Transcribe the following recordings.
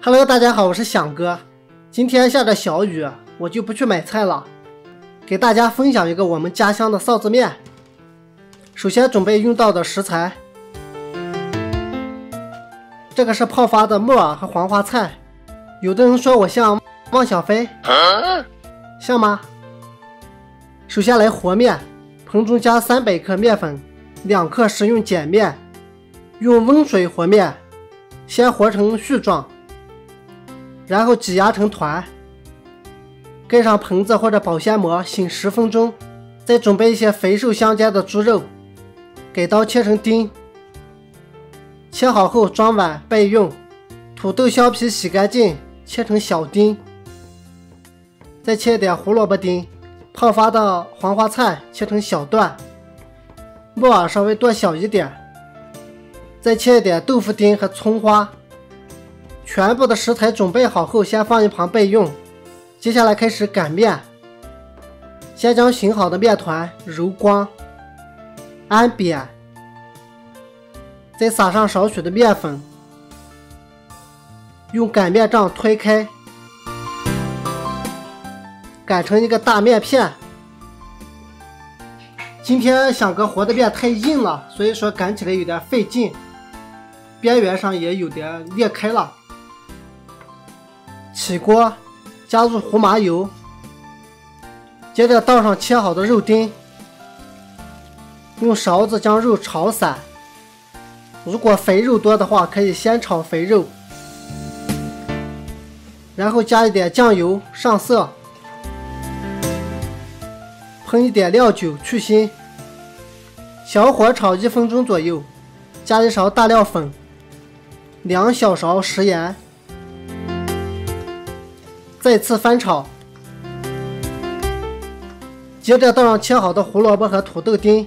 Hello， 大家好，我是响哥。今天下着小雨，我就不去买菜了，给大家分享一个我们家乡的臊子面。首先准备用到的食材，这个是泡发的木耳和黄花菜。有的人说我像汪小菲，像吗？首先来和面，盆中加300克面粉，2克食用碱面，用温水和面，先和成絮状，然后挤压成团，盖上盆子或者保鲜膜醒10分钟。再准备一些肥瘦相间的猪肉，给刀切成丁，切好后装碗备用。土豆削皮洗干净，切成小丁，再切一点胡萝卜丁，泡发的黄花菜切成小段，木耳稍微多小一点，再切一点豆腐丁和葱花。全部的食材准备好后，先放一旁备用。接下来开始擀面，先将醒好的面团揉光，按扁，再撒上少许的面粉，用擀面杖推开，擀成一个大面片。今天响哥和的面太硬了，所以说擀起来有点费劲，边缘上也有点裂开了。起锅，加入胡麻油，接着倒上切好的肉丁，用勺子将肉炒散。如果肥肉多的话，可以先炒肥肉，然后加一点酱油上色，喷一点料酒去腥，小火炒1分钟左右，加1勺大料粉，2小勺食盐，再次翻炒。接着倒上切好的胡萝卜和土豆丁，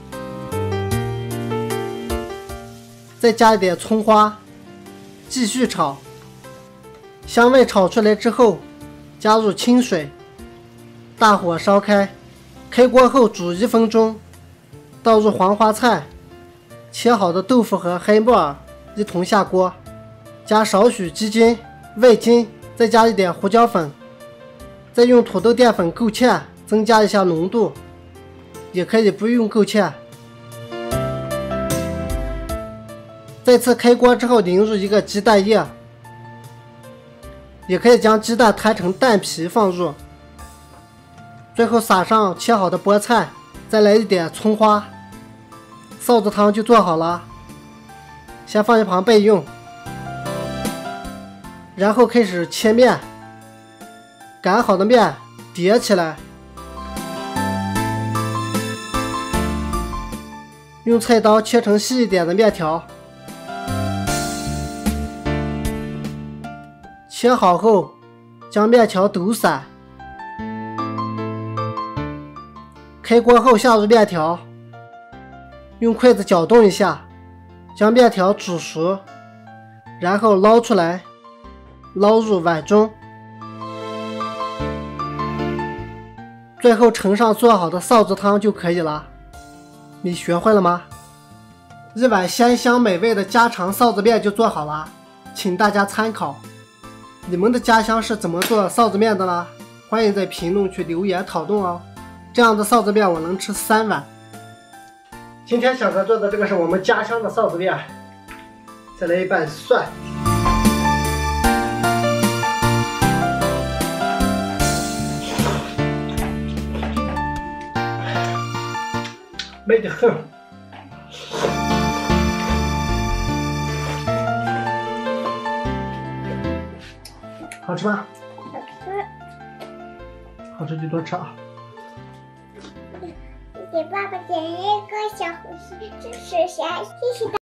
再加一点葱花，继续炒。香味炒出来之后，加入清水，大火烧开。开锅后煮1分钟，倒入黄花菜，切好的豆腐和黑木耳一同下锅，加少许鸡精、味精，再加一点胡椒粉，再用土豆淀粉勾芡，增加一下浓度，也可以不用勾芡。再次开锅之后淋入一个鸡蛋液，也可以将鸡蛋摊成蛋皮放入，最后撒上切好的菠菜，再来一点葱花，臊子汤就做好了，先放一旁备用。然后开始切面，擀好的面叠起来，用菜刀切成细一点的面条，切好后将面条抖散，开锅后下入面条，用筷子搅动一下，将面条煮熟，然后捞出来，捞入碗中，最后盛上做好的臊子汤就可以了。你学会了吗？一碗鲜香美味的家常臊子面就做好了，请大家参考。你们的家乡是怎么做臊子面的呢？欢迎在评论区留言讨论哦。这样的臊子面我能吃3碗。今天小哥做的这个是我们家乡的臊子面，再来一瓣蒜，美得很。好吃吗？ 好吃。 好吃就多吃啊。 给爸爸点一个小红心，支持下，谢谢大家。